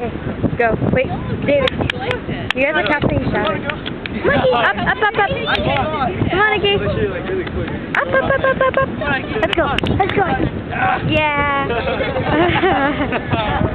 Okay, go. Wait, David. You guys are capturing each other. Monkey, up, up, up, up. Come on, Nikki. Up, up, up, up, up, up. Let's go. Let's go. Yeah.